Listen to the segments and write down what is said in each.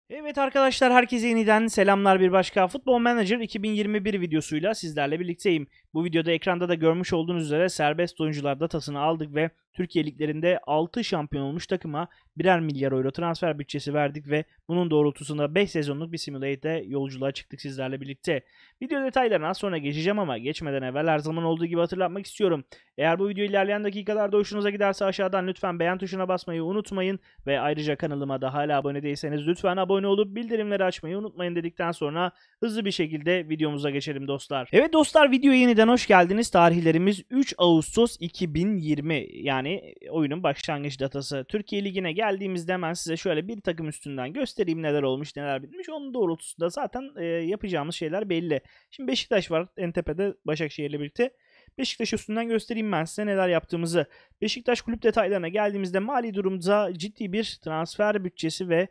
Evet arkadaşlar, herkese yeniden selamlar. Bir başka Football Manager 2021 videosuyla sizlerle birlikteyim. Bu videoda ekranda da görmüş olduğunuz üzere serbest oyuncular datasını aldık ve Türkiye liglerinde 6 şampiyon olmuş takıma birer milyar euro transfer bütçesi verdik ve bunun doğrultusunda 5 sezonluk bir simülatede yolculuğa çıktık sizlerle birlikte. Video detaylarına az sonra geçeceğim ama geçmeden evvel her zaman olduğu gibi hatırlatmak istiyorum. Eğer bu video ilerleyen dakikalarda hoşunuza giderse aşağıdan lütfen beğen tuşuna basmayı unutmayın ve ayrıca kanalıma da hala abone değilseniz lütfen abone olup bildirimleri açmayı unutmayın dedikten sonra hızlı bir şekilde videomuza geçelim dostlar. Evet dostlar, videoya yeniden hoş geldiniz. Tarihlerimiz 3 Ağustos 2020, yani oyunun başlangıç datası. Türkiye Ligi'ne geldiğimizde hemen size şöyle bir takım üstünden göstereyim neler olmuş neler bitmiş. Onun doğrultusunda zaten yapacağımız şeyler belli. Şimdi Beşiktaş var en tepede Başakşehir'le birlikte. Beşiktaş üstünden göstereyim ben size neler yaptığımızı. Beşiktaş kulüp detaylarına geldiğimizde mali durumda ciddi bir transfer bütçesi ve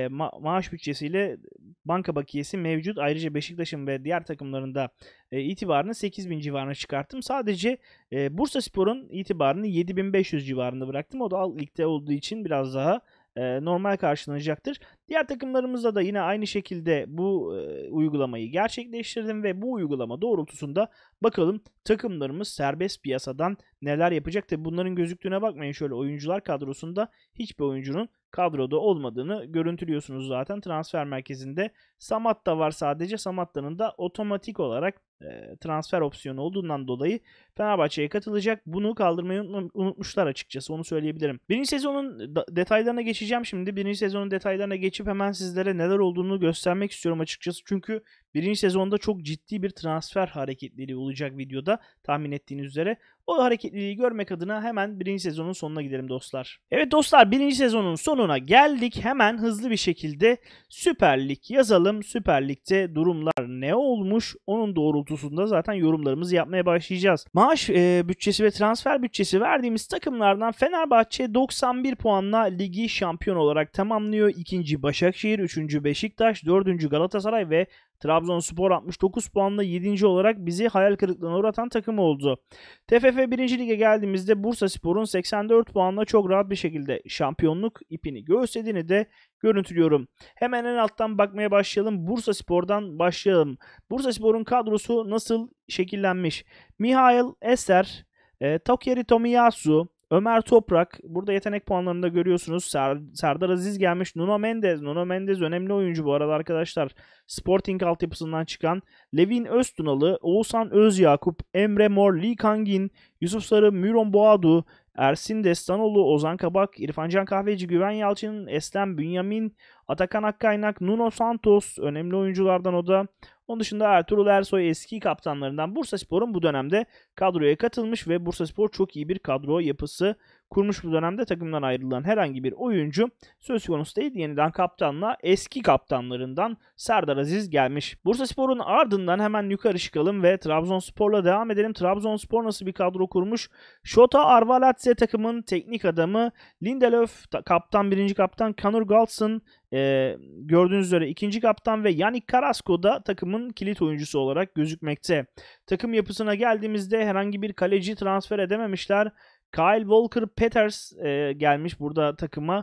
maaş bütçesiyle banka bakiyesi mevcut. Ayrıca Beşiktaş'ın ve diğer takımların da itibarını 8.000 civarına çıkarttım. Sadece Bursaspor'un itibarını 7.500 civarında bıraktım. O da alt ligde olduğu için biraz daha normal karşılanacaktır. Diğer takımlarımızda da yine aynı şekilde bu uygulamayı gerçekleştirdim ve bu uygulama doğrultusunda bakalım takımlarımız serbest piyasadan neler yapacak. Tabi bunların gözüktüğüne bakmayın, şöyle oyuncular kadrosunda hiçbir oyuncunun kadroda olmadığını görüntülüyorsunuz zaten. Transfer merkezinde Samatta var sadece. Samatta'nın da otomatik olarak transfer opsiyonu olduğundan dolayı Fenerbahçe'ye katılacak. Bunu kaldırmayı unutmuşlar açıkçası, onu söyleyebilirim. Birinci sezonun detaylarına geçeceğim şimdi. Birinci sezonun detaylarına geçip hemen sizlere neler olduğunu göstermek istiyorum açıkçası. Çünkü birinci sezonda çok ciddi bir transfer hareketliliği olacak videoda, tahmin ettiğiniz üzere. O hareketliliği görmek adına hemen birinci sezonun sonuna gidelim dostlar. Evet dostlar, birinci sezonun sonuna geldik. Hemen hızlı bir şekilde Süper Lig yazalım. Süper Lig'de durumlar ne olmuş? Onun doğrultusunda zaten yorumlarımızı yapmaya başlayacağız. Maaş bütçesi ve transfer bütçesi verdiğimiz takımlardan Fenerbahçe 91 puanla ligi şampiyon olarak tamamlıyor. İkinci Başakşehir, üçüncü Beşiktaş, dördüncü Galatasaray ve Trabzonspor 69 puanla 7. olarak bizi hayal kırıklığına uğratan takım oldu. TFF 1. Lig'e geldiğimizde Bursaspor'un 84 puanla çok rahat bir şekilde şampiyonluk ipini göğüslediğini de görüntülüyorum. Hemen en alttan bakmaya başlayalım. Bursaspor'dan başlayalım. Bursaspor'un kadrosu nasıl şekillenmiş? Mihail Eser, Tokeri Tomiyasu, Ömer Toprak. Burada yetenek puanlarında görüyorsunuz. Serdar Aziz gelmiş. Nuno Mendes. Nuno Mendes önemli oyuncu bu arada arkadaşlar. Sporting altyapısından çıkan. Levin Öztunalı, Oğuzhan Özyakup, Emre Mor, Lee Kangin, Yusuf Sarı, Miron Boğadu, Ersin Destanoğlu, Ozan Kabak, İrfan Can Kahveci, Güven Yalçın, Eslem Bünyamin, Atakan Akkaynak, Nuno Santos önemli oyunculardan o da. Onun dışında Ertuğrul Ersoy eski kaptanlarından. Bursaspor'un bu dönemde kadroya katılmış ve Bursaspor çok iyi bir kadro yapısı kurmuş bu dönemde. Takımdan ayrılan herhangi bir oyuncu söz konusu değil. Yeniden kaptanla eski kaptanlarından Serdar Aziz gelmiş. Bursaspor'un ardından hemen yukarı çıkalım ve Trabzonspor'la devam edelim. Trabzonspor nasıl bir kadro kurmuş? Şota Arveladze takımın teknik adamı. Lindelöf kaptan, birinci kaptan. Conor Galson gördüğünüz üzere ikinci kaptan ve Yannick Carrasco da takımın kilit oyuncusu olarak gözükmekte. Takım yapısına geldiğimizde herhangi bir kaleci transfer edememişler. Kyle Walker-Peters gelmiş burada takıma.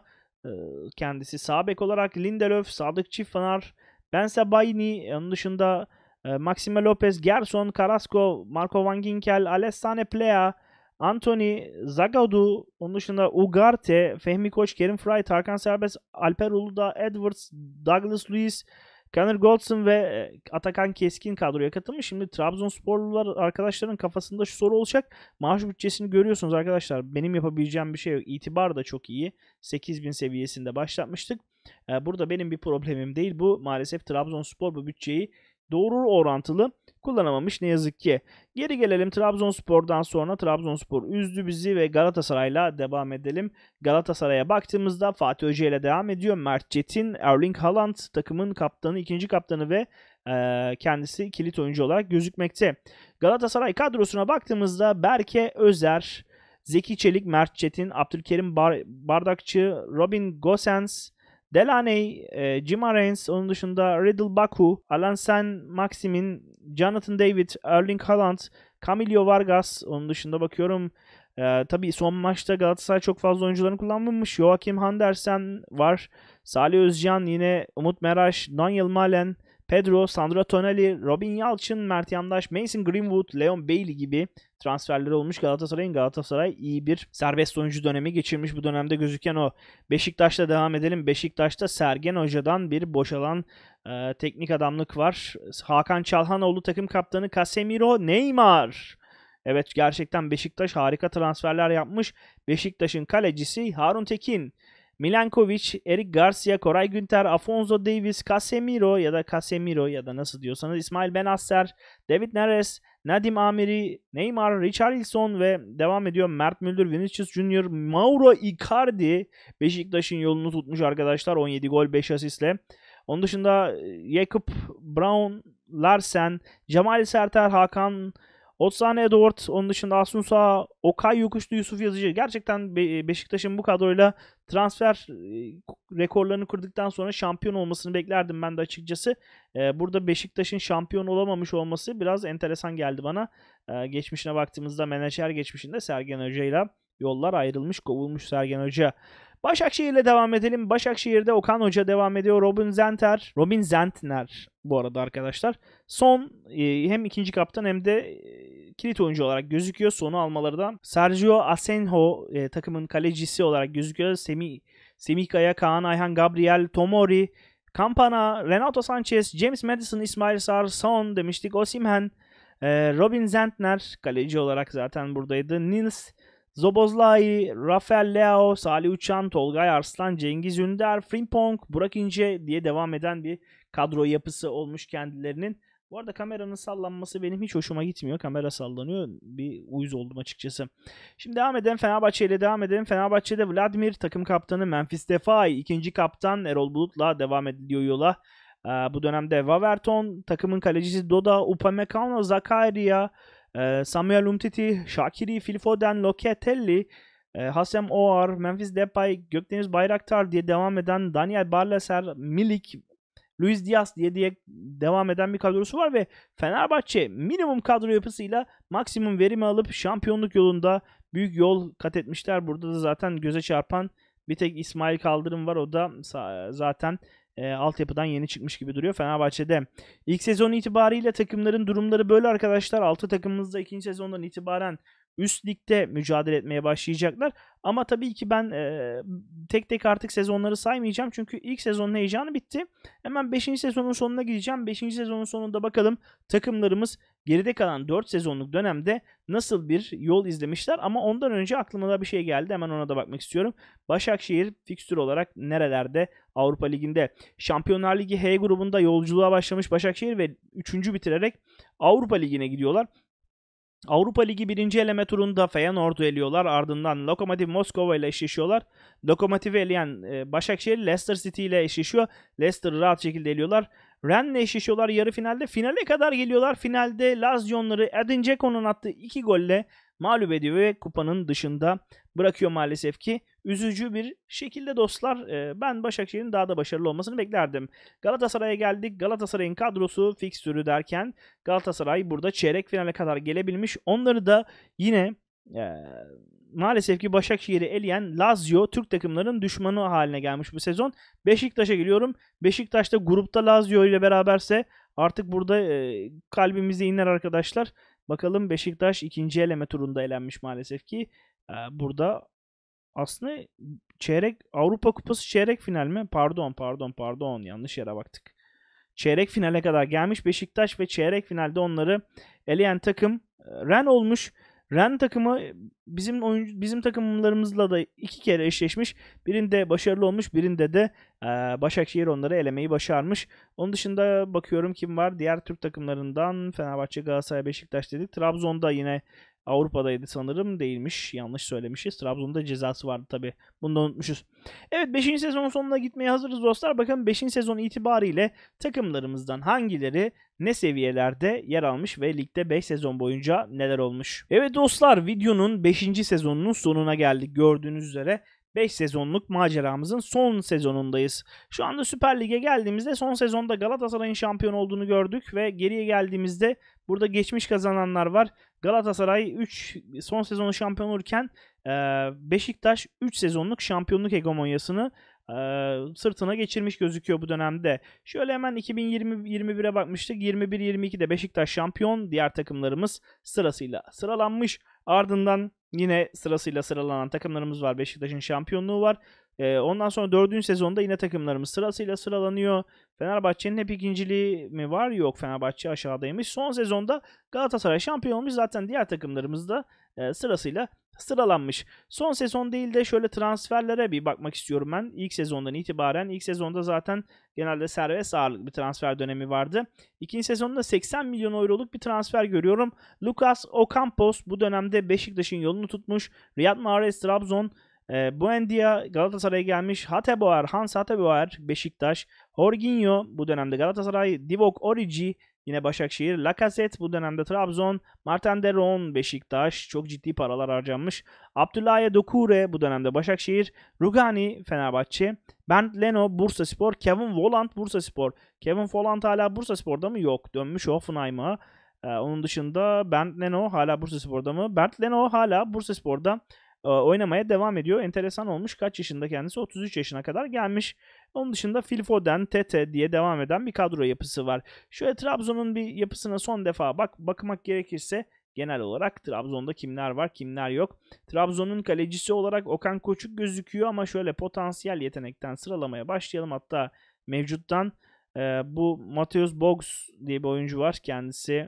Kendisi sağ bek olarak. Lindelöf, Sadık Çiftpınar, Ben Sebaini, onun dışında Maxime Lopez, Gerson, Carrasco, Marco Van Ginkel, Alessane Plea, Anthony, Zagadou, onun dışında Ugarte, Fehmi Koç, Kerim Fry, Tarkan Serbest, Alper Uludağ, Edwards, Douglas Luiz, Connor Goldson ve Atakan Keskin kadroya katılmış. Şimdi Trabzonsporlular arkadaşların kafasında şu soru olacak. Maaş bütçesini görüyorsunuz arkadaşlar. Benim yapabileceğim bir şey yok. İtibar da çok iyi. 8.000 seviyesinde başlatmıştık. Burada benim bir problemim değil. Bu maalesef Trabzonspor bu bütçeyi doğru orantılı kullanamamış ne yazık ki. Geri gelelim Trabzonspor'dan sonra. Trabzonspor üzdü bizi ve Galatasaray'la devam edelim. Galatasaray'a baktığımızda Fatih Hoca ile devam ediyor. Mert Çetin, Erling Haaland takımın kaptanı, ikinci kaptanı ve kendisi kilit oyuncu olarak gözükmekte. Galatasaray kadrosuna baktığımızda Berke Özer, Zeki Çelik, Mert Çetin, Abdülkerim Bardakçı, Robin Gosens, Delaney, Gimareans, onun dışında Riddle Baku, Alan Sen Maximin, Jonathan David, Erling Haaland, Camilo Vargas, onun dışında bakıyorum Tabii son maçta Galatasaray çok fazla oyuncularını kullanmamış. Joachim Andersen var. Salih Özcan, yine Umut Meraş, Daniel Malen, Pedro, Sandro Tonali, Robin Yalçın, Mert Yandaş, Mason Greenwood, Leon Bailey gibi transferleri olmuş Galatasaray'ın. Galatasaray iyi bir serbest oyuncu dönemi geçirmiş. Bu dönemde gözüken o. Beşiktaş'ta devam edelim. Beşiktaş'ta Sergen Hoca'dan bir boşalan teknik adamlık var. Hakan Çalhanoğlu takım kaptanı, Casemiro, Neymar. Evet, gerçekten Beşiktaş harika transferler yapmış. Beşiktaş'ın kalecisi Harun Tekin, Milankovic, Eric Garcia, Koray Günter, Afonso Davies, Casemiro ya da nasıl diyorsanız, İsmail Benasser, David Neres, Nadim Amiri, Neymar, Richarlison ve devam ediyor Mert Müldür, Vinicius Junior, Mauro Icardi Beşiktaş'ın yolunu tutmuş arkadaşlar, 17 gol 5 asistle. Onun dışında Jakob Brown, Larsen, Cemal Serter, Hakan Oğuzhan Edward, onun dışında Asunsa, Okay Yokuşlu, Yusuf Yazıcı. Gerçekten Beşiktaş'ın bu kadroyla transfer rekorlarını kırdıktan sonra şampiyon olmasını beklerdim ben de açıkçası. Burada Beşiktaş'ın şampiyon olamamış olması biraz enteresan geldi bana. Geçmişine baktığımızda, menajer geçmişinde Sergen Hoca'yla yollar ayrılmış, kovulmuş Sergen Hoca. Başakşehir'le devam edelim. Başakşehir'de Okan Hoca devam ediyor. Robin Zentner bu arada arkadaşlar. Son hem ikinci kaptan hem de kilit oyuncu olarak gözüküyor. Sonu almaları da Sergio Asenjo takımın kalecisi olarak gözüküyor. Semih Kaya, Kaan Ayhan, Gabriel Tomori, Campana, Renato Sanchez, James Maddison, İsmail Sarr, Son demiştik. Osimhen, Robin Zentner kaleci olarak zaten buradaydı. Nils Szoboszlai, Rafael Leao, Salih Uçan, Tolgay Arslan, Cengiz Ünder, Frimpong, Burak İnce diye devam eden bir kadro yapısı olmuş kendilerinin. Bu arada kameranın sallanması benim hiç hoşuma gitmiyor. Kamera sallanıyor. Bir uyuz oldum açıkçası. Şimdi devam edelim. Fenerbahçe ile devam edelim. Fenerbahçe'de Vladimir takım kaptanı, Memphis Depay ikinci kaptan, Erol Bulut'la devam ediliyor yola. Bu dönemde Waverton, takımın kalecisi Doda, Upamecano, Zakaria, Samuel Umtiti, Shaqiri, Phil Foden, Locatelli, Hassem Aouar, Memphis Depay, Gökdeniz Bayraktar diye devam eden Daniel Barlaser, Milik, Luis Diaz diye devam eden bir kadrosu var ve Fenerbahçe minimum kadro yapısıyla maksimum verimi alıp şampiyonluk yolunda büyük yol kat etmişler. Burada da zaten göze çarpan bir tek İsmail Kaldırım var. O da zaten altyapıdan yeni çıkmış gibi duruyor Fenerbahçe'de. İlk sezon itibariyle takımların durumları böyle arkadaşlar. 6 takımımız da ikinci sezondan itibaren üst ligde mücadele etmeye başlayacaklar. Ama tabii ki ben tek tek artık sezonları saymayacağım. Çünkü ilk sezonun heyecanı bitti. Hemen 5. sezonun sonuna gideceğim. 5. sezonun sonunda bakalım takımlarımız geride kalan 4 sezonluk dönemde nasıl bir yol izlemişler. Ama ondan önce aklıma da bir şey geldi. Hemen ona da bakmak istiyorum. Başakşehir fikstür olarak nerelerde Avrupa Ligi'nde? Şampiyonlar Ligi H grubunda yolculuğa başlamış Başakşehir ve 3. bitirerek Avrupa Ligi'ne gidiyorlar. Avrupa Ligi 1. eleme turunda Feyenoord'u eliyorlar. Ardından Lokomotiv Moskova ile eşleşiyorlar. Lokomotiv'i eleyen Başakşehir Leicester City ile eşleşiyor. Leicester'ı rahat şekilde eliyorlar. Rennes'le eşleşiyorlar yarı finalde. Finale kadar geliyorlar. Finalde Lazio onları Edin Dzeko'nun attığı 2 golle mağlup ediyor ve kupanın dışında bırakıyor maalesef ki. Üzücü bir şekilde dostlar. Ben Başakşehir'in daha da başarılı olmasını beklerdim. Galatasaray'a geldik. Galatasaray'ın kadrosu fikstürü derken Galatasaray burada çeyrek finale kadar gelebilmiş. Onları da yine maalesef ki Başakşehir'i eleyen Lazio Türk takımların düşmanı haline gelmiş bu sezon. Beşiktaş'a geliyorum. Beşiktaş'ta grupta Lazio ile beraberse artık burada kalbimize iner arkadaşlar. Bakalım, Beşiktaş ikinci eleme turunda elenmiş maalesef ki. Burada aslında çeyrek Avrupa Kupası çeyrek final mi? Pardon. Yanlış yere baktık. Çeyrek finale kadar gelmiş Beşiktaş ve çeyrek finalde onları eleyen takım Rennes olmuş. Rennes takımı bizim takımlarımızla da 2 kere eşleşmiş. Birinde başarılı olmuş, birinde de Başakşehir onları elemeyi başarmış. Onun dışında bakıyorum kim var? Diğer Türk takımlarından Fenerbahçe, Galatasaray, Beşiktaş dedik. Trabzon'da yine Avrupa'daydı sanırım. Değilmiş. Yanlış söylemişiz. Trabzon'da cezası vardı tabii. Bunu da unutmuşuz. Evet, 5. sezonun sonuna gitmeye hazırız dostlar. Bakın 5. sezon itibariyle takımlarımızdan hangileri ne seviyelerde yer almış ve ligde 5 sezon boyunca neler olmuş. Evet dostlar, videonun 5. sezonunun sonuna geldik. Gördüğünüz üzere 5 sezonluk maceramızın son sezonundayız. Şu anda Süper Lig'e geldiğimizde son sezonda Galatasaray'ın şampiyon olduğunu gördük ve geriye geldiğimizde burada geçmiş kazananlar var. Galatasaray 3 son sezonu şampiyon olurken Beşiktaş 3 sezonluk şampiyonluk hegemonyasını sırtına geçirmiş gözüküyor bu dönemde. Şöyle hemen 2020-21'e bakmıştık. 21-22'de Beşiktaş şampiyon. Diğer takımlarımız sırasıyla sıralanmış. Ardından yine sırasıyla sıralanan takımlarımız var. Beşiktaş'ın şampiyonluğu var. Ondan sonra 4. sezonda yine takımlarımız sırasıyla sıralanıyor. Fenerbahçe'nin hep ikinciliği mi var? Yok, Fenerbahçe aşağıdaymış. Son sezonda Galatasaray şampiyon olmuş. Zaten diğer takımlarımız da sırasıyla sıralanmış. Son sezon değil de şöyle transferlere bir bakmak istiyorum ben. İlk sezondan itibaren. İlk sezonda zaten genelde serbest ağırlıklı bir transfer dönemi vardı. İkinci sezonda 80 milyon euroluk bir transfer görüyorum. Lucas Ocampos bu dönemde Beşiktaş'ın yolunu tutmuş. Riyad Mahrez Trabzon, Buendia Galatasaray'a gelmiş. Hans Hateboer Beşiktaş. Jorginho bu dönemde Galatasaray. Divock Origi yine Başakşehir. Lacazette bu dönemde Trabzon. Martin de Roon Beşiktaş. Çok ciddi paralar harcanmış. Abdoulaye Doucouré bu dönemde Başakşehir. Rugani Fenerbahçe. Bernd Leno Bursaspor. Kevin Volland Bursaspor. Kevin Volland hala Bursaspor'da mı? Yok. Dönmüş Hoffenheim'a. Onun dışında Bernd Leno hala Bursaspor'da mı? Bernd Leno hala Bursaspor'da oynamaya devam ediyor. Enteresan olmuş. Kaç yaşında kendisi? 33 yaşına kadar gelmiş. Onun dışında Phil Foden, Tete diye devam eden bir kadro yapısı var. Şöyle Trabzon'un bir yapısına son defa bakmak gerekirse genel olarak Trabzon'da kimler var, kimler yok. Trabzon'un kalecisi olarak Okan Koçuk gözüküyor ama şöyle potansiyel yetenekten sıralamaya başlayalım. Hatta mevcuttan bu Mateus Bogs diye bir oyuncu var. Kendisi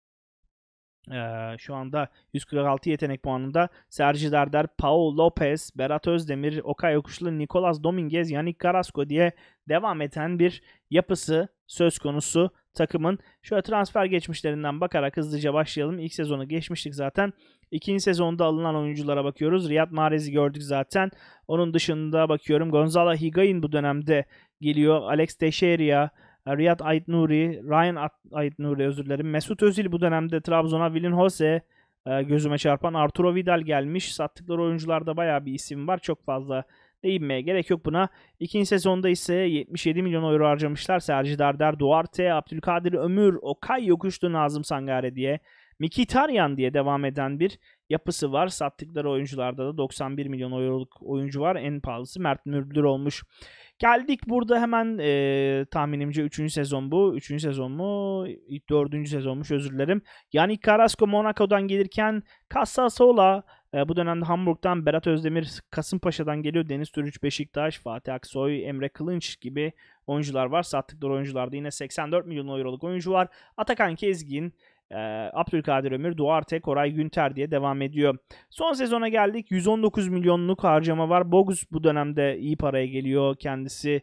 şu anda 146 yetenek puanında. Sergi Darder, Paul Lopez, Berat Özdemir, Okay Yokuşlu, Nicolas Dominguez, Yannick Carrasco diye devam eden bir yapısı söz konusu takımın. Şöyle transfer geçmişlerinden bakarak hızlıca başlayalım. İlk sezonu geçmiştik zaten. İkinci sezonda alınan oyunculara bakıyoruz. Riyad Mahrez'i gördük zaten. Onun dışında bakıyorum. Gonzalo Higuain bu dönemde geliyor. Alex Teixeira, Riyad Ait Nuri, Ryan Ait Nuri özür dilerim. Mesut Özil bu dönemde Trabzon'a, Willian Jose gözüme çarpan, Arturo Vidal gelmiş. Sattıkları oyuncularda bayağı bir isim var. Çok fazla değinmeye gerek yok buna. İkinci sezonda ise 77 milyon euro harcamışlar. Sergi Darder, Duarte, Abdülkadir Ömür, Okay Yokuşlu, Nazım Sangare diye. Mkhitaryan diye devam eden bir yapısı var. Sattıkları oyuncularda da 91 milyon euroluk oyuncu var. En pahalısı Mert Müldür olmuş. Geldik burada hemen tahminimce 3. sezon bu. 3. sezon mu? 4. sezonmuş, özür dilerim. Yannick Carrasco Monaco'dan gelirken Casasola bu dönemde Hamburg'dan, Berat Özdemir Kasımpaşa'dan geliyor. Deniz Türüç Beşiktaş, Fatih Aksoy, Emre Kılınç gibi oyuncular var. Sattıkları oyuncularda yine 84 milyon euroluk oyuncu var. Atakan Kezgin, Abdülkadir Ömür, Duarte, Koray Günter diye devam ediyor. Son sezona geldik. 119 milyonluk harcama var. Bogus bu dönemde iyi paraya geliyor. Kendisi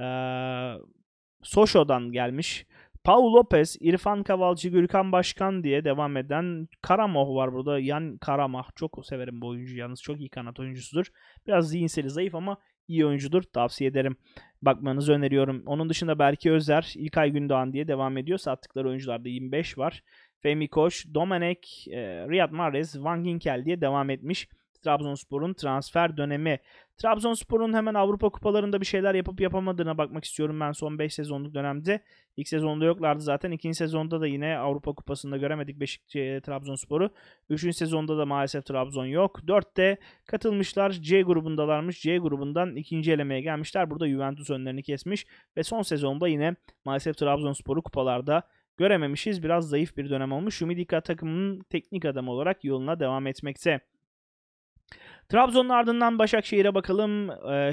Soşo'dan gelmiş. Paul Lopez, İrfan Kavalcı, Gürkan Başkan diye devam eden Karamoh var burada. Yan Karamah. Çok severim bu oyuncuyu. Yalnız çok iyi kanat oyuncusudur. Biraz zihinseli zayıf ama iyi oyuncudur. Tavsiye ederim. Bakmanızı öneriyorum. Onun dışında Berke Özer, İlkay Gündoğan diye devam ediyor. Sattıkları oyuncularda 25 var. Fehmi Koç, Domenek, Riyad Mahrez, Van Ginkel diye devam etmiş. Trabzonspor'un transfer dönemi. Trabzonspor'un hemen Avrupa kupalarında bir şeyler yapıp yapamadığına bakmak istiyorum ben son 5 sezonluk dönemde. İlk sezonda yoklardı zaten. İkinci sezonda da yine Avrupa kupasında göremedik Trabzonspor'u. Üçüncü sezonda da maalesef Trabzon yok. 4'te katılmışlar. C grubundalarmış. C grubundan ikinci elemeye gelmişler. Burada Juventus önlerini kesmiş. Ve son sezonda yine maalesef Trabzonspor'u kupalarda görememişiz. Biraz zayıf bir dönem olmuş. Şumidika takımının teknik adamı olarak yoluna devam etmekte. Trabzon'un ardından Başakşehir'e bakalım.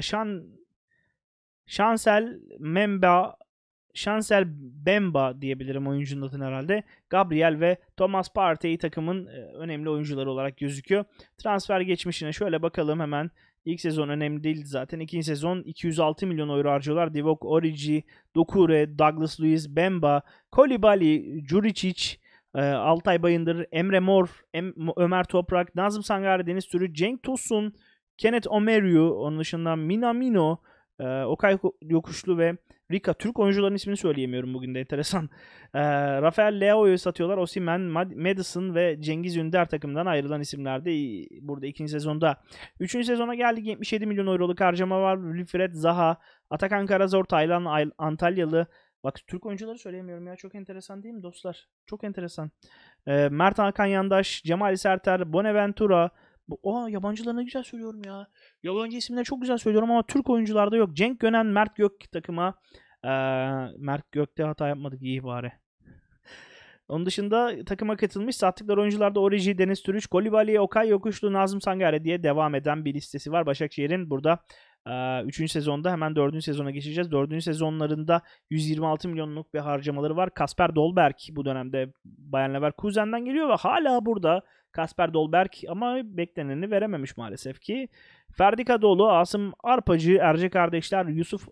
Şansel Bemba diyebilirim oyuncunun adını herhalde. Gabriel ve Thomas Partey takımın önemli oyuncuları olarak gözüküyor. Transfer geçmişine şöyle bakalım hemen. İlk sezon önemli değildi zaten. İkinci sezon 206 milyon euro harcıyorlar. Divock Origi, Doucouré, Douglas Luiz, Bemba, Kolibali, Juricic, Altay Bayındır, Emre Mor, Ömer Toprak, Nazım Sangare, Deniz Türü, Cenk Tosun, Kenneth Omeru, onun dışında Minamino, Okay Yokuşlu ve Rica. Türk oyuncuların ismini söyleyemiyorum bugün de, enteresan. Rafael Leao'yu satıyorlar. Osimhen, Madison ve Cengiz Ünder takımdan ayrılan isimlerdi. Burada ikinci sezonda. Üçüncü sezona geldik. 77 milyon euroluk harcama var. Wilfried Zaha, Atakan Karazor, Taylan Antalyalı. Bak, Türk oyuncuları söyleyemiyorum ya. Çok enteresan değil mi dostlar? Çok enteresan. Mert Hakan Yandaş, Cemal Serter, Bonaventura. Yabancılarını güzel söylüyorum ya. Yabancı isimleri çok güzel söylüyorum ama Türk oyuncularda yok. Cenk Gönen, Mert Gök takıma. Mert Gök'te hata yapmadık, iyi bari. Onun dışında takıma katılmış sattıkları oyuncularda Origi, Deniz Türüç, Kolibali, Okay Yokuşlu, Nazım Sangare diye devam eden bir listesi var. Başakşehir'in burada 3. sezonda, hemen 4. sezona geçeceğiz. 4. sezonlarında 126 milyonluk bir harcamaları var. Kasper Dolberg bu dönemde Bayer Leverkusen'den geliyor ve hala burada Kasper Dolberg, ama bekleneni verememiş maalesef ki. Ferdi Kadıoğlu, Asım Arpacı, Erce kardeşler, Yusuf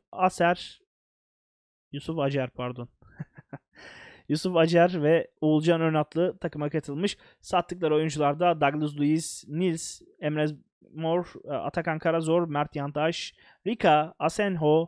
Acer pardon. Yusuf Acer ve Oğulcan Önatlı takıma katılmış. Sattıkları oyuncularda Douglas Luiz, Nils, Emre Mor, Atakan Karazor, Mert Yandaş, Rica, Asenho,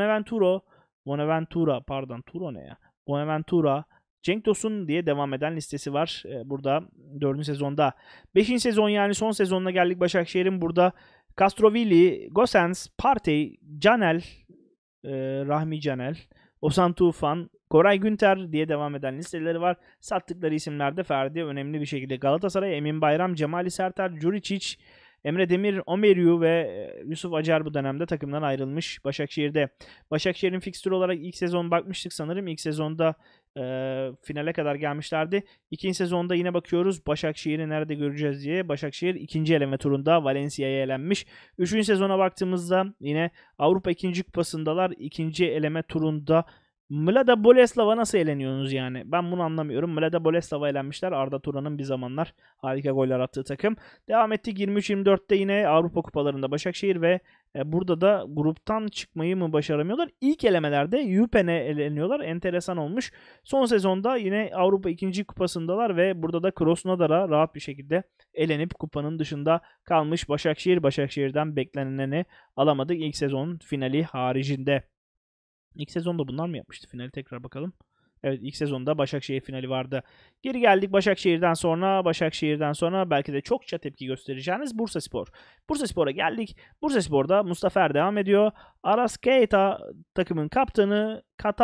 Bonaventura, Cenk Tosun diye devam eden listesi var burada 4. sezonda. 5. sezon, yani son sezonuna geldik Başakşehir'in. Burada Castrovilli, Gosens, Partey, Canel, Rahmi Canel, Ozan Tufan, Koray Günter diye devam eden listeleri var. Sattıkları isimlerde Ferdi önemli bir şekilde Galatasaray, Emin Bayram, Cemali Serter, Juricic, Emre Demir, Omeriu ve Yusuf Acar bu dönemde takımdan ayrılmış Başakşehir'de. Başakşehir'in fikstürü olarak ilk sezon bakmıştık sanırım. İlk sezonda finale kadar gelmişlerdi. İkinci sezonda yine bakıyoruz Başakşehir'i nerede göreceğiz diye. Başakşehir ikinci eleme turunda Valencia'ya elenmiş. Üçüncü sezona baktığımızda yine Avrupa 2. Kupası'ndalar. İkinci eleme turunda Mlada Boleslav'a nasıl eleniyorsunuz yani? Ben bunu anlamıyorum. Mlada Boleslav'a elenmişler. Arda Turan'ın bir zamanlar harika goller attığı takım. Devam ettik 23-24'te yine Avrupa kupalarında Başakşehir ve burada da gruptan çıkmayı mı başaramıyorlar? İlk elemelerde Yupen'e eleniyorlar. Enteresan olmuş. Son sezonda yine Avrupa 2. kupasındalar ve burada da Krasnodar'a rahat bir şekilde elenip kupanın dışında kalmış Başakşehir. Başakşehir'den bekleneneni alamadık ilk sezon finali haricinde. İlk sezonda bunlar mı yapmıştı finali? Tekrar bakalım. Evet, ilk sezonda Başakşehir finali vardı. Geri geldik Başakşehir'den sonra belki de çokça tepki göstereceğiniz Bursaspor. Bursaspor'a geldik. Bursaspor'da Mustafa Er devam ediyor. Aras Keita takımın kaptanı,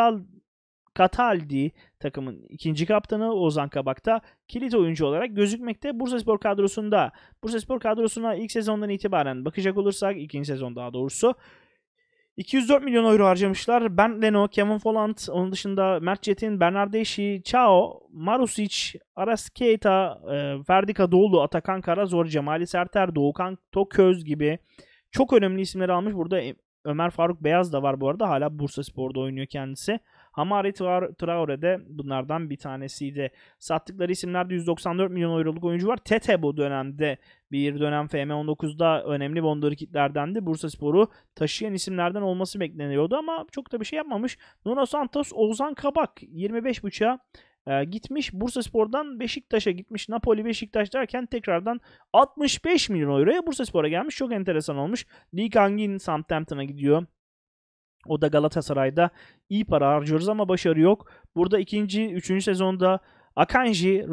Cataldi takımın ikinci kaptanı, Ozan Kabak da kilit oyuncu olarak gözükmekte Bursaspor kadrosunda. Bursaspor kadrosuna ilk sezondan itibaren bakacak olursak, ikinci sezon daha doğrusu, 204 milyon euro harcamışlar. Bernd Leno, Kevin Volland, onun dışında Mert Çetin, Bernardeschi, Chao, Marusic, Aras Keita, Ferdi Kadıoğlu, Atakan Karazor, Cemali Serter, Doğukan Toköz gibi çok önemli isimleri almış. Burada Ömer Faruk Beyaz da var bu arada. Hala Bursaspor'da oynuyor kendisi. Hamari Traore de bunlardan bir tanesiydi. Sattıkları isimlerde 194 milyon euroluk oyuncu var. Tete bu dönemde bir dönem FM19'da önemli wonderkidlerdendi. Bursaspor'u taşıyan isimlerden olması bekleniyordu ama çok da bir şey yapmamış. Nuno Santos, Ozan Kabak 25.5'a gitmiş. Bursaspor'dan Beşiktaş'a gitmiş. Napoli, Beşiktaş derken tekrardan 65 milyon euroya Bursaspor'a gelmiş. Çok enteresan olmuş. Lee Kangin Southampton'a gidiyor. O da Galatasaray'da iyi para harcıyoruz ama başarı yok. Burada 2. 3. sezonda Akanji,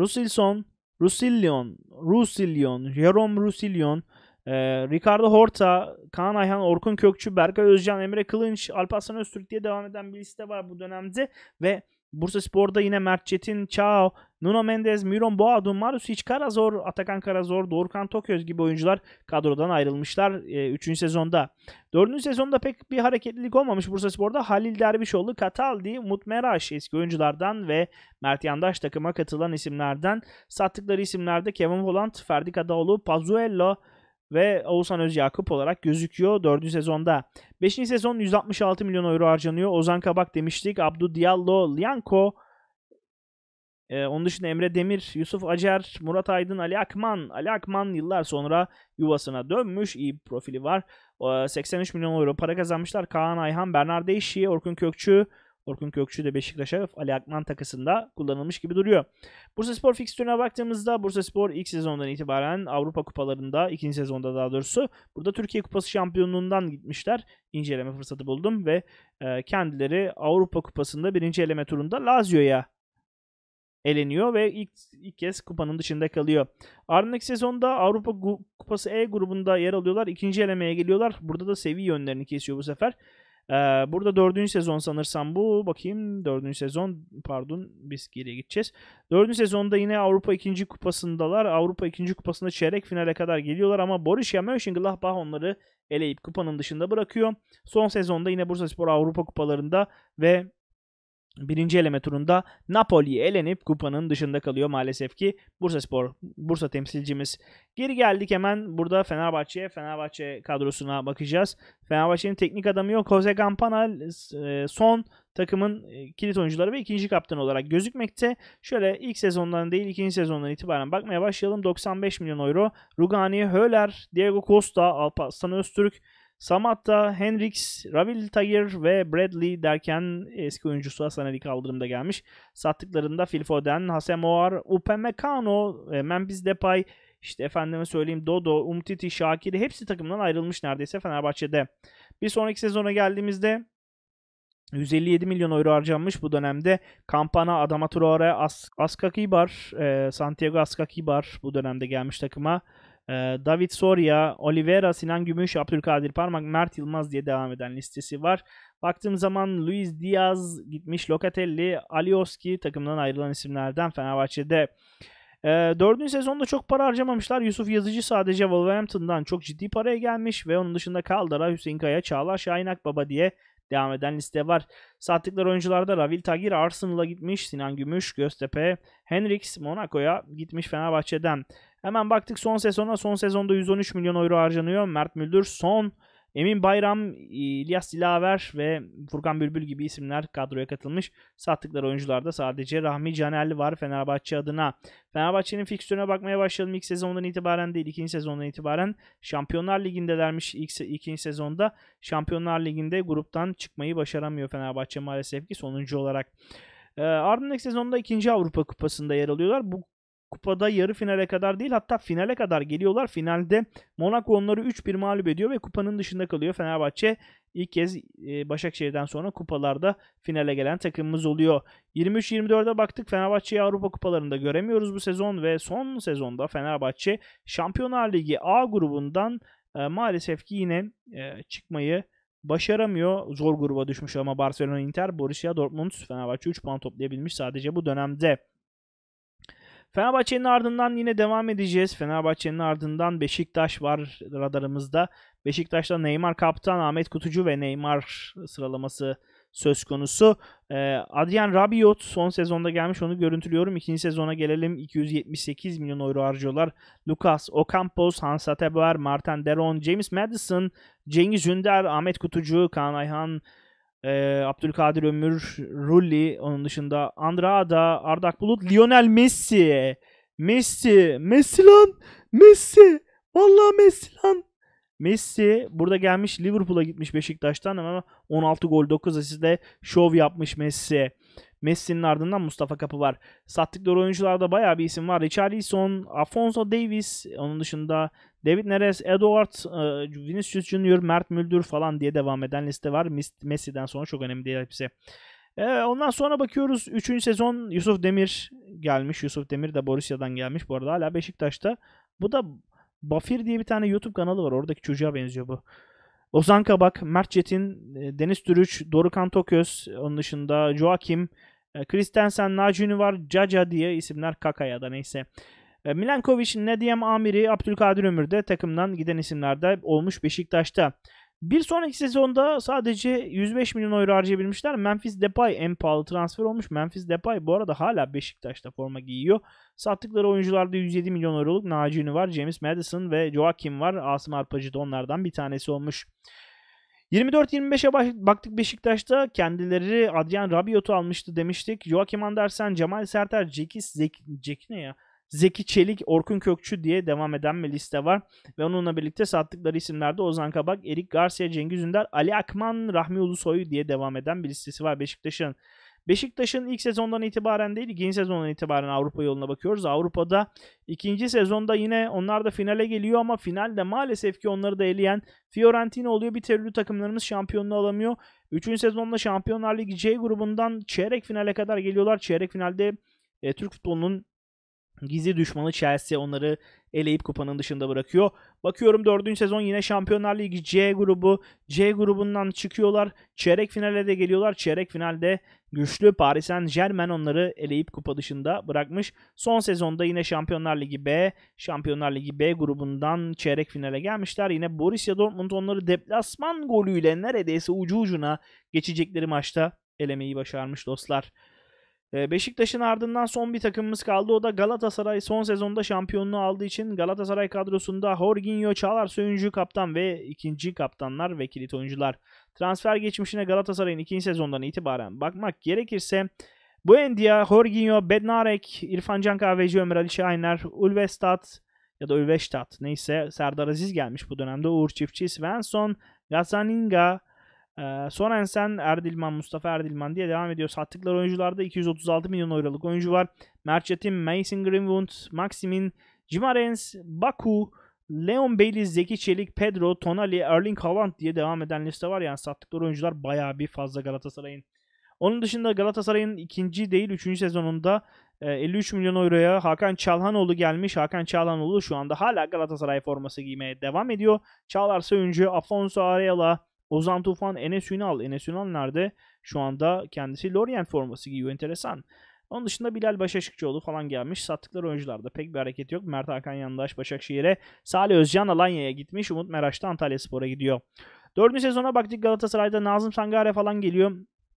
Rusillon, Jerome Rusillon, Ricardo Horta, Kaan Ayhan, Orkun Kökçü, Berkay Özcan, Emre Kılınç, Alparslan Öztürk diye devam eden bir liste var bu dönemde ve Bursaspor'da yine Mert Çetin, Chao, Nuno Mendes, Miron Boadu, Marusic, Karazor, Atakan Karazor, Doğukan Toköz gibi oyuncular kadrodan ayrılmışlar 3. sezonda. 4. sezonda pek bir hareketlilik olmamış Bursaspor'da. Halil Dervişoğlu, Cataldi, Umut Meraş eski oyunculardan ve Mert Yandaş takıma katılan isimlerden. Sattıkları isimlerde Kevin Volland, Ferdi Kadıoğlu, Pazuello ve Oğuzhan Özyakup olarak gözüküyor 4. sezonda. 5. sezon 166 milyon euro harcanıyor. Ozan Kabak demiştik. Abdou Diallo, Lianco. Onun dışında Emre Demir, Yusuf Acer, Murat Aydın, Ali Akman. Ali Akman yıllar sonra yuvasına dönmüş. İyi bir profili var. 83 milyon euro para kazanmışlar. Kaan Ayhan, Bernardeschi, Orkun Kökçü, Orkun Kökçü de Beşiktaş'a Ali Akman takısında kullanılmış gibi duruyor. Bursaspor fikstürüne baktığımızda Bursaspor ilk sezondan itibaren Avrupa kupalarında, ikinci sezonda daha doğrusu, burada Türkiye Kupası şampiyonluğundan gitmişler. İnceleme fırsatı buldum ve kendileri Avrupa Kupası'nda birinci eleme turunda Lazio'ya eleniyor ve ilk kez kupanın dışında kalıyor. Ardındaki sezonda Avrupa Kupası E grubunda yer alıyorlar. İkinci elemeye geliyorlar. Burada da seviye yönlerini kesiyor bu sefer. Burada 4. sezon sanırsam bu. Bakayım 4. sezon, pardon, biz geriye gideceğiz. 4. sezonda yine Avrupa 2. Kupası'ndalar. Avrupa 2. Kupası'nda çeyrek finale kadar geliyorlar ama Borussia Mönchengladbach onları eleyip kupanın dışında bırakıyor. Son sezonda yine Bursaspor Avrupa Kupalarında ve birinci eleme turunda Napoli'ye elenip kupanın dışında kalıyor maalesef ki Bursaspor, Bursa temsilcimiz. Geri geldik hemen burada Fenerbahçe kadrosuna bakacağız. Fenerbahçe'nin teknik adamı yok. Jose Campana son takımın kilit oyuncuları ve ikinci kaptan olarak gözükmekte. Şöyle ilk sezondan değil ikinci sezondan itibaren bakmaya başlayalım. 95 milyon euro. Rugani, Höller, Diego Costa, Alparslan Öztürk, Samatta, Henriks, Ravil Tagir ve Bradley derken eski oyuncusu Hasan Ali Kaldırım'da gelmiş. Sattıklarında Phil Foden, Hasemoar, Upamecano, Memphis Depay, işte efendime söyleyeyim Dodo, Umtiti, Şakiri hepsi takımdan ayrılmış neredeyse Fenerbahçe'de. Bir sonraki sezona geldiğimizde 157 milyon euro harcanmış bu dönemde. Campana, Adama Traore, Askakibar, Santiago Askakibar bu dönemde gelmiş takıma. David Soria, Oliveira, Sinan Gümüş, Abdülkadir Parmak, Mert Yılmaz diye devam eden listesi var. Baktığım zaman Luis Diaz gitmiş, Locatelli, Alioski takımdan ayrılan isimlerden Fenerbahçe'de. 4. sezonda çok para harcamamışlar. Yusuf Yazıcı sadece Wolverhampton'dan çok ciddi paraya gelmiş ve onun dışında Kaldara, Hüseyin Kaya, Çağlar Şahin Akbaba diye devam eden liste var. Sattıkları oyuncularda Ravil Tagir Arsenal'a gitmiş, Sinan Gümüş, Göztepe, Henriks Monaco'ya gitmiş Fenerbahçe'den. Hemen baktık son sezona. Son sezonda 113 milyon euro harcanıyor. Mert Müldür, Son, Emin Bayram, İlyas Dilaver ve Furkan Bülbül gibi isimler kadroya katılmış. Sattıkları oyuncularda sadece Rahmi Canerli var Fenerbahçe adına. Fenerbahçe'nin fikstürüne bakmaya başlayalım. İlk sezondan itibaren değil, ikinci sezondan itibaren Şampiyonlar Ligi'ndelermiş ikinci sezonda. Şampiyonlar Ligi'nde gruptan çıkmayı başaramıyor Fenerbahçe maalesef ki sonuncu olarak. Ardındaki sezonda 2. Avrupa Kupası'nda yer alıyorlar. Bu kupada yarı finale kadar değil hatta finale kadar geliyorlar. Finalde Monaco onları 3-1 mağlup ediyor ve kupanın dışında kalıyor. Fenerbahçe ilk kez Başakşehir'den sonra kupalarda finale gelen takımımız oluyor. 23-24'e baktık. Fenerbahçe'yi Avrupa kupalarında göremiyoruz bu sezon ve son sezonda Fenerbahçe Şampiyonlar Ligi A grubundan maalesef ki yine çıkmayı başaramıyor. Zor gruba düşmüş ama Barcelona, Inter, Borussia Dortmund, Fenerbahçe 3 puan toplayabilmiş sadece bu dönemde. Fenerbahçe'nin ardından yine devam edeceğiz. Fenerbahçe'nin ardından Beşiktaş var radarımızda. Beşiktaş'ta Neymar kaptan, Ahmet Kutucu ve Neymar sıralaması söz konusu. Adrien Rabiot son sezonda gelmiş, onu görüntülüyorum. İkinci sezona gelelim. 278 milyon euro harcıyorlar. Lucas Ocampos, Hans Atteber, Martin Deron, James Maddison, Cengiz Ünder, Ahmet Kutucu, Kaan Ayhan, Abdülkadir Ömür, Rulli, onun dışında Andrada, Arda Bulut, Lionel Messi. Messi lan! Messi! Vallahi Messi lan! Messi burada gelmiş, Liverpool'a gitmiş Beşiktaş'tan ama 16 gol 9 asistle şov yapmış Messi. Messi'nin ardından Mustafa Kapı var. Sattıkları oyuncularda bayağı bir isim var. Richarlison, Afonso Davies, onun dışında David Neres, Edward, Vinicius Junior, Mert Müldür falan diye devam eden liste var. Messi'den sonra çok önemli değil hepsi. Ondan sonra bakıyoruz 3. sezon Yusuf Demir gelmiş. Yusuf Demir de Borussia'dan gelmiş. Bu arada hala Beşiktaş'ta. Bu da Bafir diye bir tane YouTube kanalı var. Oradaki çocuğa benziyor bu. Ozan Kabak, Mert Çetin, Deniz Türüç, Dorukhan Toköz, onun dışında Joakim, Christensen, Naci var, Caca diye isimler, Kaka ya da neyse. Milankovic, Nediyem Amiri, Abdülkadir Ömür de takımdan giden isimlerde olmuş Beşiktaş'ta. Bir sonraki sezonda sadece 105 milyon euro harcayabilmişler. Memphis Depay en pahalı transfer olmuş. Memphis Depay bu arada hala Beşiktaş'ta forma giyiyor. Sattıkları oyuncularda 107 milyon euroluk Naci var, James Maddison ve Joakim var. Asım Arpacı da onlardan bir tanesi olmuş. 24-25'e baktık Beşiktaş'ta. Kendileri Adrien Rabiot'u almıştı demiştik. Joachim Andersen, Cemal Serter, Zeki Çelik, Orkun Kökçü diye devam eden bir liste var. Ve onunla birlikte sattıkları isimlerde Ozan Kabak, Erik Garcia, Cengiz Ünder, Ali Akman, Rahmi Ulusoy diye devam eden bir listesi var Beşiktaş'ın. Beşiktaş'ın ilk sezondan itibaren değil, ikinci sezondan itibaren Avrupa yoluna bakıyoruz. Avrupa'da ikinci sezonda yine onlar da finale geliyor ama finalde maalesef ki onları da eleyen Fiorentina oluyor. Bir türlü takımlarımız şampiyonluğu alamıyor. Üçüncü sezonda Şampiyonlar Ligi C grubundan çeyrek finale kadar geliyorlar. Çeyrek finalde Türk futbolunun gizli düşmanı Chelsea onları eleyip kupanın dışında bırakıyor. Bakıyorum 4. sezon yine Şampiyonlar Ligi C grubu. C grubundan çıkıyorlar. Çeyrek finale de geliyorlar. Çeyrek finalde güçlü Paris Saint-Germain onları eleyip kupa dışında bırakmış. Son sezonda yine Şampiyonlar Ligi B. Şampiyonlar Ligi B grubundan çeyrek finale gelmişler. Yine Borussia Dortmund onları deplasman golüyle neredeyse ucu ucuna geçecekleri maçta elemeyi başarmış dostlar. Beşiktaş'ın ardından son bir takımımız kaldı. O da Galatasaray. Son sezonda şampiyonluğu aldığı için Galatasaray kadrosunda Jorginho, Çağlar Söyüncü kaptan ve ikinci kaptanlar ve kilit oyuncular. Transfer geçmişine Galatasaray'ın ikinci sezondan itibaren bakmak gerekirse Buendia, Jorginho, Bednarek, İrfan Can Kahveci, Ömer Ali Şahiner, Ulvestad neyse Serdar Aziz gelmiş bu dönemde. Uğur Çiftçi, Svensson, Gazzaniga, Sorensen, Erdilman, Mustafa Erdilman diye devam ediyor. Sattıkları oyuncularda 236 milyon euroluk oyuncu var. Mertçetin, Mason Greenwood, Maximin, Gimarens, Baku, Leon Bailey, Zeki Çelik, Pedro, Tonali, Erling Haaland diye devam eden liste var. Yani sattıkları oyuncular bayağı bir fazla Galatasaray'ın. Onun dışında Galatasaray'ın ikinci değil 3. sezonunda 53 milyon euroya Hakan Çalhanoğlu gelmiş. Hakan Çalhanoğlu şu anda hala Galatasaray forması giymeye devam ediyor. Çağlar Söyüncü, Afonso Arayala, Ozan Tufan, Enes Ünal. Enes Ünal nerede? Şu anda kendisi Lorient forması giyiyor. Enteresan. Onun dışında Bilal Başakşıkçıoğlu falan gelmiş. Sattıkları oyuncularda pek bir hareket yok. Mert Hakan Yandaş Başakşehir'e. Salih Özcan Alanya'ya gitmiş. Umut Meraş da Antalyaspor'a gidiyor. 4. sezona baktık Galatasaray'da Nazım Sangare falan geliyor.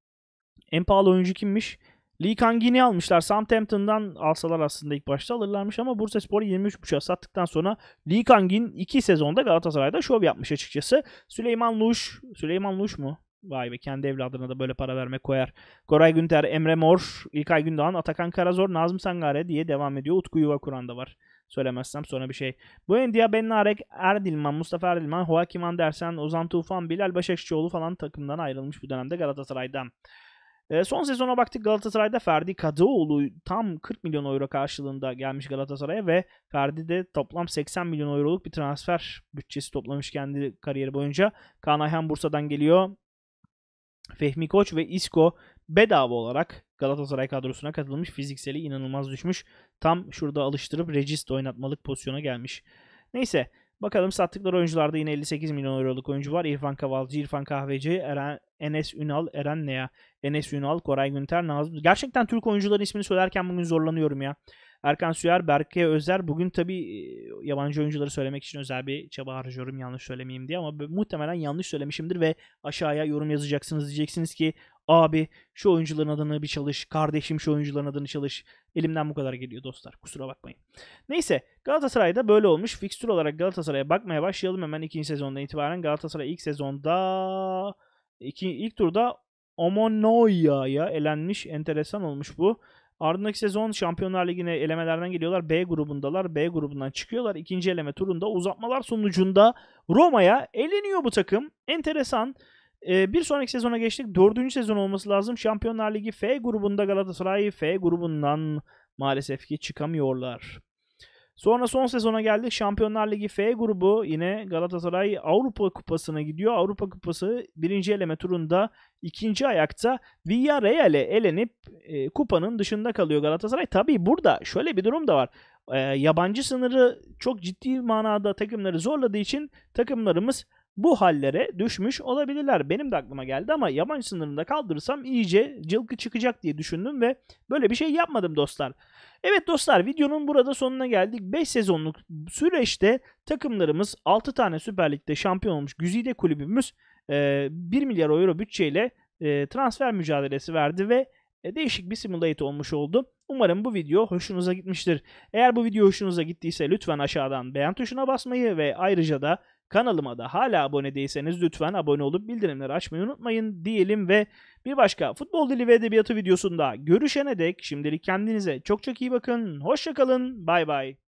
En pahalı oyuncu kimmiş? Lee Kang-in'i almışlar. Southampton'dan alsalar aslında ilk başta alırlarmış ama Bursaspor'u 23.5'a sattıktan sonra Lee Kang-in 2 sezonda Galatasaray'da şov yapmış açıkçası. Süleyman Luş mu? Vay be, kendi evladına da böyle para vermek koyar. Koray Günter, Emre Mor, İlkay Gündoğan, Atakan Karazor, Nazım Sangare diye devam ediyor. Utku Yuvakuran da var. Söylemezsem sonra bir şey. Buendia, Bednarek, Erdilman, Mustafa Erdilman, Joakim Andersen, Ozan Tufan, Bilal Başakşıoğlu falan takımdan ayrılmış bu dönemde Galatasaray'dan. Son sezona baktık Galatasaray'da Ferdi Kadıoğlu tam 40 milyon euro karşılığında gelmiş Galatasaray'a ve Ferdi de toplam 80 milyon euroluk bir transfer bütçesi toplamış kendi kariyeri boyunca. Kaan Ayhan Bursa'dan geliyor. Fehmi Koç ve Isco bedava olarak Galatasaray kadrosuna katılmış. Fizikseli inanılmaz düşmüş. Tam şurada alıştırıp regist oynatmalık pozisyona gelmiş. Neyse. Bakalım sattıkları oyuncularda yine 58 milyon euroluk oyuncu var. İrfan Kavalcı, İrfan Kahveci, Enes Ünal, Eren Nea, Enes Ünal, Koray Günter, Nazım. Gerçekten Türk oyuncuların ismini söylerken bugün zorlanıyorum ya. Erkan Süer, Berke Özer. Bugün tabii yabancı oyuncuları söylemek için özel bir çaba harcıyorum yanlış söylemeyeyim diye ama muhtemelen yanlış söylemişimdir ve aşağıya yorum yazacaksınız. Diyeceksiniz ki abi şu oyuncuların adını bir çalış, kardeşim şu oyuncuların adını çalış. Elimden bu kadar geliyor dostlar. Kusura bakmayın. Neyse Galatasaray'da böyle olmuş. Fikstür olarak Galatasaray'a bakmaya başlayalım hemen ikinci sezondan itibaren. Galatasaray ilk sezonda ilk turda Omonoya'ya elenmiş. Enteresan olmuş bu. Ardındaki sezon Şampiyonlar Ligi'ne elemelerden geliyorlar. B grubundalar. B grubundan çıkıyorlar. İkinci eleme turunda uzatmalar sonucunda Roma'ya eleniyor bu takım. Enteresan. Bir sonraki sezona geçtik. 4. sezon olması lazım. Şampiyonlar Ligi F grubunda Galatasaray F grubundan maalesef ki çıkamıyorlar. Sonra son sezona geldik. Şampiyonlar Ligi F grubu yine Galatasaray Avrupa Kupası'na gidiyor. Avrupa Kupası 1. eleme turunda 2. ayakta Villarreal'e elenip kupanın dışında kalıyor Galatasaray. Tabii burada şöyle bir durum da var. Yabancı sınırı çok ciddi manada takımları zorladığı için takımlarımız bu hallere düşmüş olabilirler. Benim de aklıma geldi ama yabancı sınırında kaldırırsam iyice cılkı çıkacak diye düşündüm ve böyle bir şey yapmadım dostlar. Evet dostlar, videonun burada sonuna geldik. 5 sezonluk süreçte takımlarımız 6 tane Süper Lig'de şampiyon olmuş güzide kulübümüz 1 milyar euro bütçeyle transfer mücadelesi verdi ve değişik bir simulate olmuş oldu. Umarım bu video hoşunuza gitmiştir. Eğer bu video hoşunuza gittiyse lütfen aşağıdan beğen tuşuna basmayı ve ayrıca da Kanalıma da hala abone değilseniz lütfen abone olup bildirimleri açmayı unutmayın diyelim ve bir başka futbol dili ve edebiyatı videosunda görüşene dek şimdilik kendinize çok çok iyi bakın. Hoşça kalın. Bay bay.